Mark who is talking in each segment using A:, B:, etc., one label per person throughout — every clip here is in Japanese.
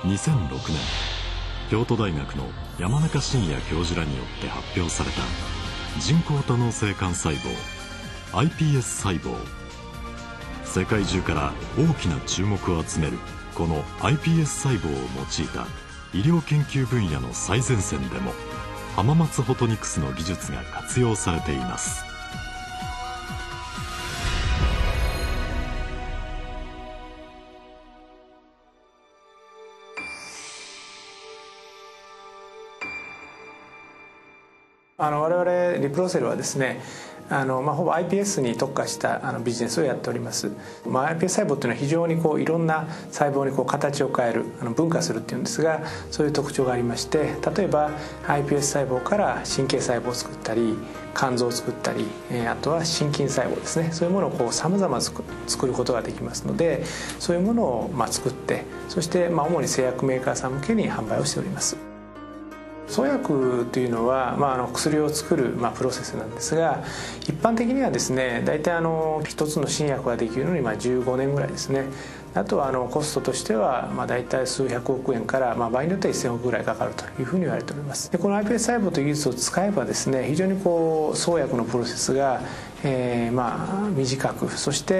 A: 2006年、京都大学の山中伸弥教授らによって発表された人工多能性幹細胞 iPS 細胞。世界中から大きな注目を集めるこの iPS 細胞を用いた医療研究分野の最前線でも浜松フォトニクスの技術が活用されています。
B: 我々リプロセルはですね、ほぼ iPS に特化したビジネスをやっております。iPS 細胞というのは非常にいろんな細胞に形を変える、分化するっていうんですが、そういう特徴がありまして、例えば iPS 細胞から神経細胞を作ったり肝臓を作ったり、あとは心筋細胞ですね、そういうものをさまざま作ることができますので、そういうものを作って、そして主に製薬メーカーさん向けに販売をしております。創薬というのは、薬を作る、プロセスなんですが、一般的にはですね、大体一つの新薬ができるのに15年ぐらいですね。あとはコストとしては大体数百億円から場合によっては1000億ぐらいかかるというふうに言われております。でこの iPS 細胞という技術を使えばですね、非常に創薬のプロセスが短く、そして、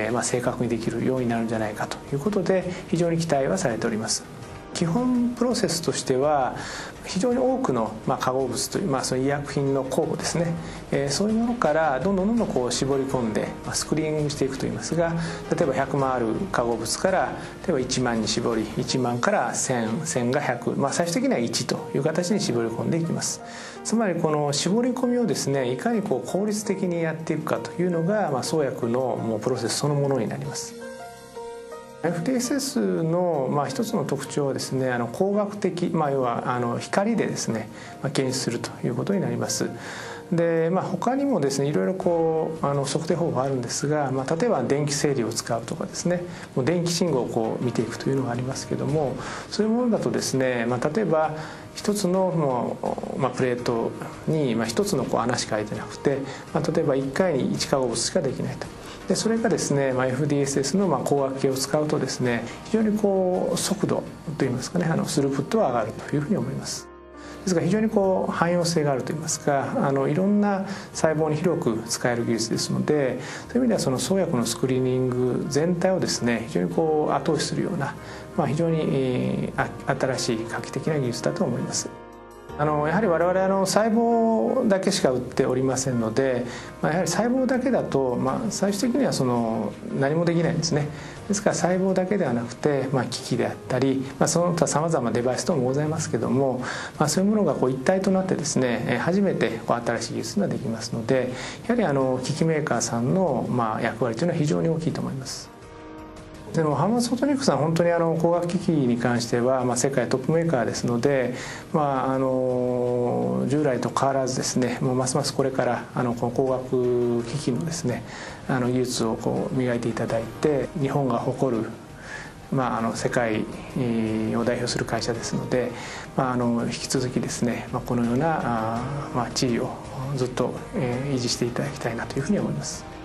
B: 正確にできるようになるんじゃないかということで、非常に期待はされております。基本プロセスとしては非常に多くの化合物という、その医薬品の酵母ですね、そういうものからどんどん絞り込んでスクリーニングしていくといいますが、例えば100万ある化合物から例えば1万に絞り、1万から1000、1000が100、最終的には1という形に絞り込んでいきます。つまりこの絞り込みをですね、いかに効率的にやっていくかというのが、創薬のもうプロセスそのものになります。FDSS の一つの特徴はですね、光学的、要は光でですね、検出するということになります。で他にもですね、いろいろ測定方法があるんですが、例えば電気整理を使うとかですね、もう電気信号を見ていくというのがありますけども、そういうものだとですね、例えば一つのプレートに一つの穴しか開いてなくて、例えば1回に1化合物しかできないと。でそれがですね、FDSS の光学系を使うとですね、非常に速度といいますかね、スループットは上がるというふうに思います。ですから非常に汎用性があるといいますか、いろんな細胞に広く使える技術ですので、そういう意味ではその創薬のスクリーニング全体をですね、非常に後押しするような、非常に新しい画期的な技術だと思います。やはり我々細胞だけしか売っておりませんので、やはり細胞だけだと、最終的には何もできないんですね。ですから細胞だけではなくて、機器であったり、その他さまざまなデバイス等もございますけども、そういうものが一体となってですね、初めて新しい技術ができますので、やはり機器メーカーさんの役割というのは非常に大きいと思います。でも浜松フォトニクスは本当に光学機器に関しては、世界トップメーカーですので、従来と変わらずですね、ますますこれからこの光学機器のですね、技術を磨いていただいて、日本が誇る世界を代表する会社ですので、引き続きですね、このような地位をずっと維持していただきたいなというふうに思います。